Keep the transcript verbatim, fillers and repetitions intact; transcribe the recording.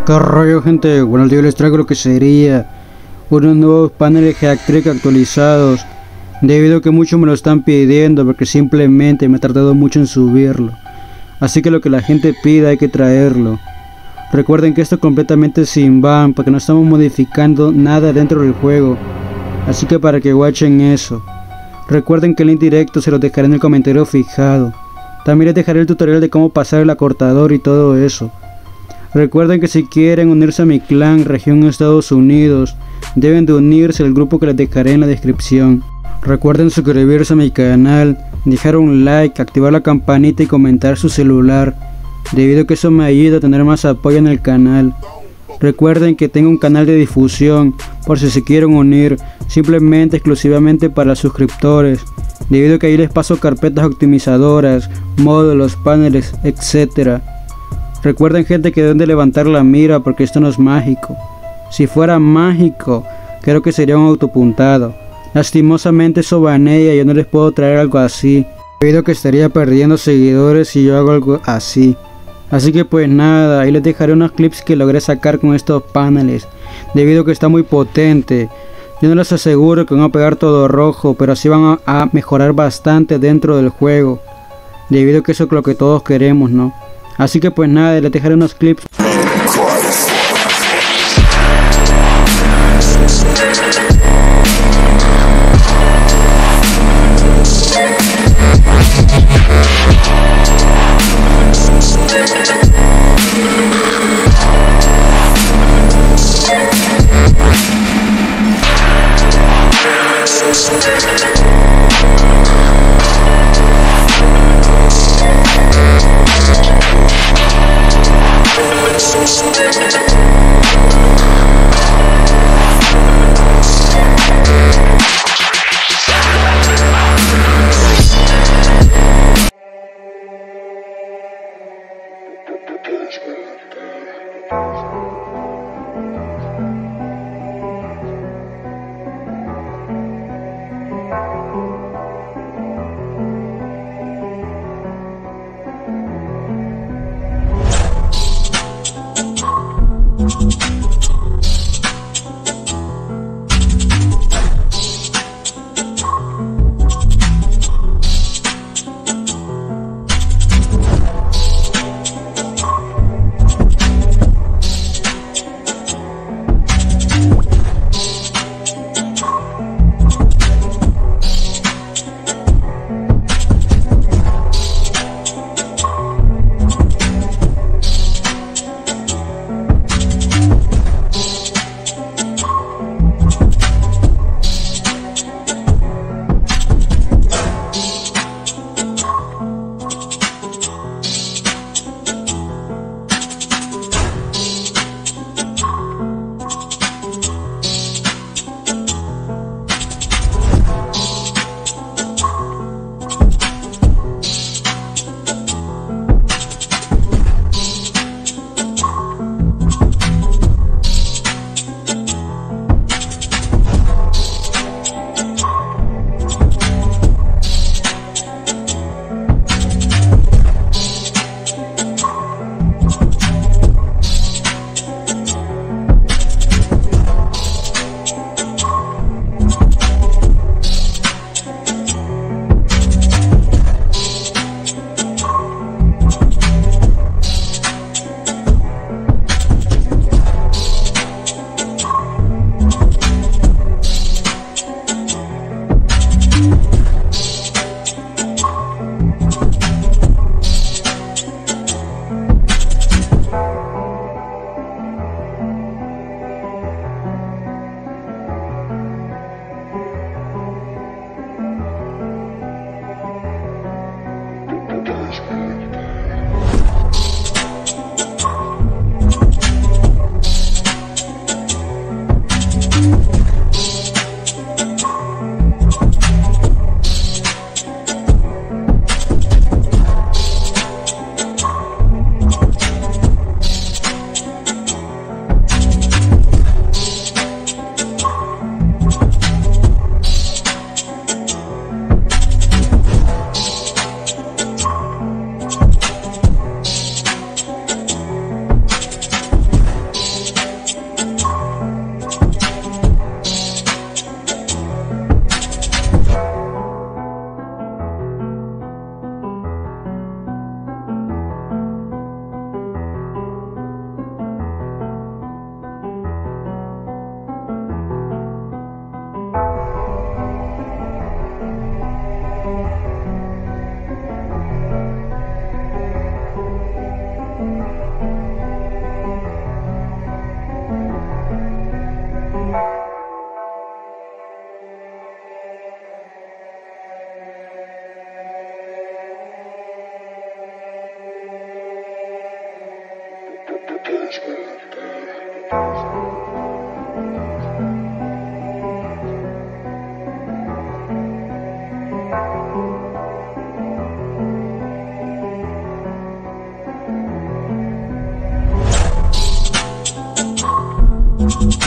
¿Qué rollo, gente? Bueno, el día les traigo lo que sería unos nuevos paneles eléctricos actualizados, debido a que muchos me lo están pidiendo porque simplemente me he tardado mucho en subirlo. Así que lo que la gente pida hay que traerlo. Recuerden que esto es completamente sin ban, porque no estamos modificando nada dentro del juego. Así que para que watchen eso. Recuerden que el link directo se los dejaré en el comentario fijado. También les dejaré el tutorial de cómo pasar el acortador y todo eso. Recuerden que si quieren unirse a mi clan región Estados Unidos, deben de unirse al grupo que les dejaré en la descripción. Recuerden suscribirse a mi canal, dejar un like, activar la campanita y comentar su celular, debido a que eso me ayuda a tener más apoyo en el canal. Recuerden que tengo un canal de difusión por si se quieren unir, simplemente exclusivamente para suscriptores, debido a que ahí les paso carpetas optimizadoras, módulos, paneles, etcétera. Recuerden, gente, que deben de levantar la mira porque esto no es mágico. Si fuera mágico, creo que sería un autopuntado. Lastimosamente eso banea y yo no les puedo traer algo así, debido a que estaría perdiendo seguidores si yo hago algo así. Así que pues nada, ahí les dejaré unos clips que logré sacar con estos paneles, debido a que está muy potente. Yo no les aseguro que van a pegar todo rojo, pero sí van a, a mejorar bastante dentro del juego, debido a que eso es lo que todos queremos, ¿no? Así que pues nada, les dejaré unos clips. Bye.